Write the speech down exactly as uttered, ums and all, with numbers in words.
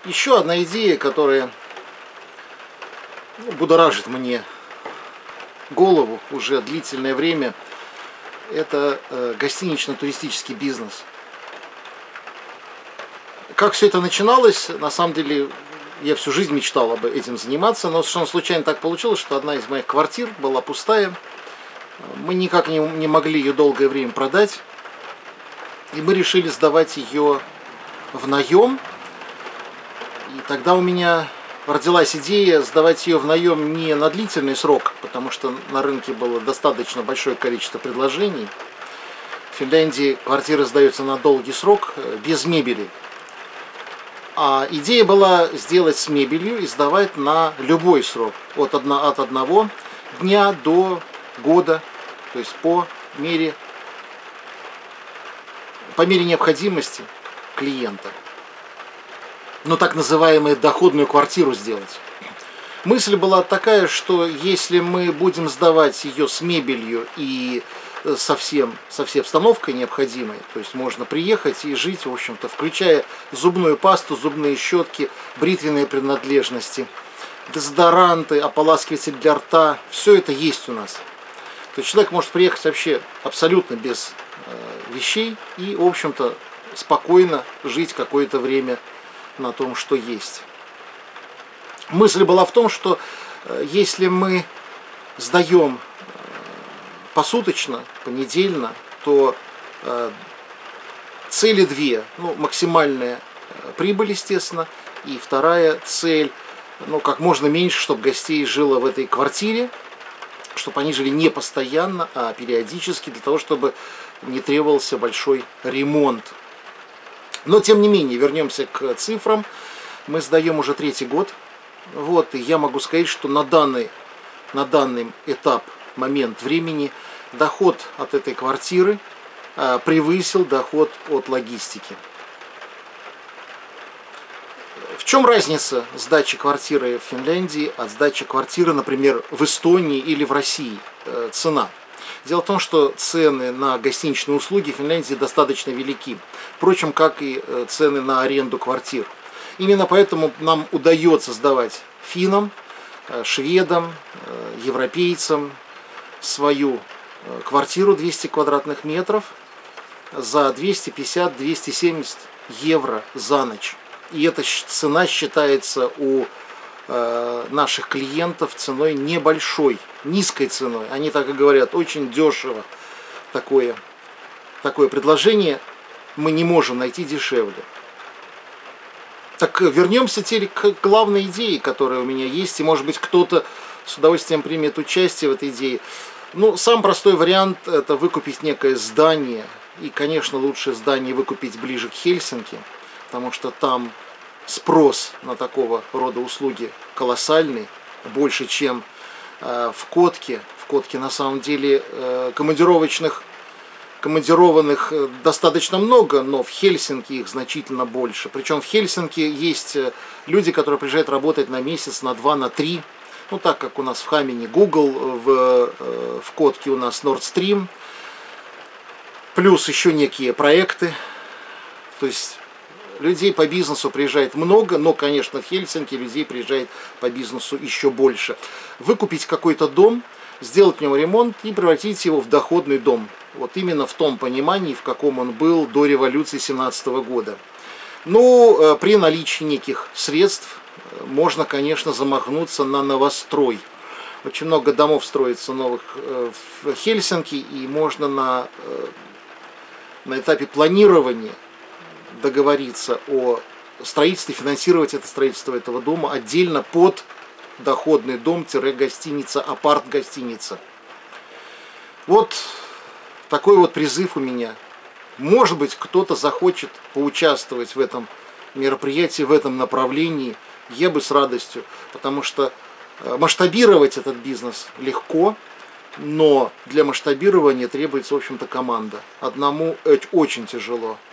Еще одна идея, которая будоражит мне голову уже длительное время, это гостинично-туристический бизнес. Как все это начиналось, на самом деле, я всю жизнь мечтал об этим заниматься, но совершенно случайно так получилось, что одна из моих квартир была пустая. Мы никак не, не могли ее долгое время продать, и мы решили сдавать ее в наем. И тогда у меня родилась идея сдавать ее в наем не на длительный срок, потому что на рынке было достаточно большое количество предложений. В Финляндии квартиры сдаются на долгий срок, без мебели. А идея была сделать с мебелью и сдавать на любой срок, от, одно, от одного дня до года, то есть по мере, по мере необходимости клиента. Ну, так называемую доходную квартиру сделать. Мысль была такая, что если мы будем сдавать ее с мебелью и совсем, со всей обстановкой необходимой, то есть можно приехать и жить, в общем-то, включая зубную пасту, зубные щетки, бритвенные принадлежности, дезодоранты, ополаскиватель для рта, все это есть у нас. То есть человек может приехать вообще абсолютно без э, вещей и, в общем-то, спокойно жить какое-то время на том, что есть. Мысль была в том, что э, если мы сдаем посуточно, понедельно, то э, цели две. Ну, максимальная прибыль, естественно, и вторая цель, ну, как можно меньше, чтобы гостей жило в этой квартире, чтобы они жили не постоянно, а периодически, для того, чтобы не требовался большой ремонт. Но, тем не менее, вернемся к цифрам. Мы сдаем уже третий год. Вот, и я могу сказать, что на данный, на данный этап, момент времени, доход от этой квартиры а, превысил доход от логистики. В чем разница сдачи квартиры в Финляндии от сдачи квартиры, например, в Эстонии или в России? Э, цена. Дело в том, что цены на гостиничные услуги в Финляндии достаточно велики, впрочем, как и цены на аренду квартир. Именно поэтому нам удается сдавать финнам, шведам, европейцам свою квартиру двести квадратных метров за двести пятьдесят — двести семьдесят евро за ночь. И эта цена считается у э, наших клиентов ценой небольшой, низкой ценой. Они так и говорят, очень дешево. Такое, такое предложение мы не можем найти дешевле. Так вернемся теперь к главной идее, которая у меня есть, и может быть кто-то с удовольствием примет участие в этой идее. Ну, самый простой вариант – это выкупить некое здание, и, конечно, лучше здание выкупить ближе к Хельсинки, потому что там спрос на такого рода услуги колоссальный, больше, чем э, в Котке. В Котке на самом деле э, командировочных, командированных достаточно много, но в Хельсинки их значительно больше. Причем в Хельсинки есть люди, которые приезжают работать на месяц, на два, на три. Ну, так как у нас в Хамине Google, в, в Котке у нас Nord Stream, плюс еще некие проекты. То есть людей по бизнесу приезжает много, но, конечно, в Хельсинки людей приезжает по бизнесу еще больше. Выкупить какой-то дом, сделать в нем ремонт и превратить его в доходный дом. Вот именно в том понимании, в каком он был до революции семнадцатого года. Ну, при наличии неких средств можно, конечно, замахнуться на новострой. Очень много домов строится новых в Хельсинки, и можно на, на этапе планирования договориться о строительстве, финансировать это строительство этого дома отдельно под доходный дом-гостиница, апарт-гостиница. Вот такой вот призыв у меня. Может быть, кто-то захочет поучаствовать в этом мероприятии, в этом направлении. Я бы с радостью, потому что масштабировать этот бизнес легко, но для масштабирования требуется, в общем-то, команда. Одному очень тяжело.